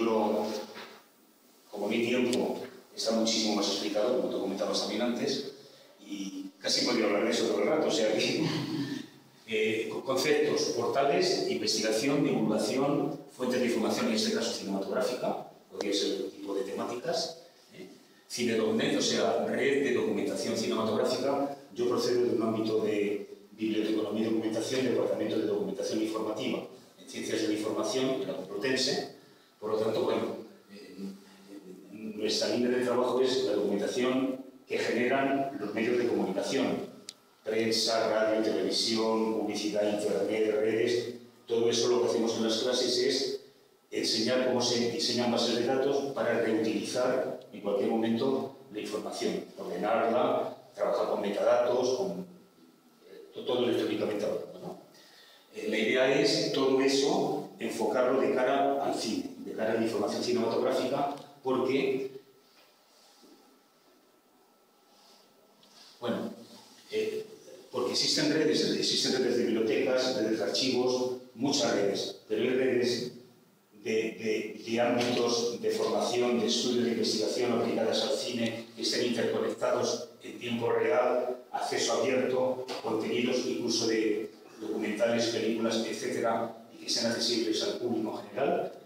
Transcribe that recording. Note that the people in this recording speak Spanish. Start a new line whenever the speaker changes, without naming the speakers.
libro, como mi tiempo, está muchísimo más explicado, como tú comentabas también antes, y casi podría hablar de eso todo el rato, o sea que conceptos, portales, investigación, divulgación, fuentes de información, en este caso cinematográfica, podría ser otro tipo de temáticas, CineDocnet, o sea, red de documentación cinematográfica. Yo procedo de un ámbito de biblioteconomía y documentación, departamento de documentación informativa, en ciencias de la información, en la Complutense. Por lo tanto, bueno, nuestra línea de trabajo es la documentación que generan los medios de comunicación, prensa, radio, televisión, publicidad, internet, redes. Todo eso lo que hacemos en las clases es enseñar cómo se diseñan bases de datos para reutilizar en cualquier momento la información, ordenarla, trabajar con metadatos, con todo electrónicamente hablando, ¿no? La idea es todo eso enfocarlo de cara al cine, de cara a la información cinematográfica, porque, bueno, porque existen redes de bibliotecas, redes de archivos, muchas redes, pero hay redes de ámbitos de formación, de estudio, de investigación aplicadas al cine, que estén interconectados en tiempo real, acceso abierto, contenidos incluso de documentales, películas, etcétera, y que sean accesibles al público en general.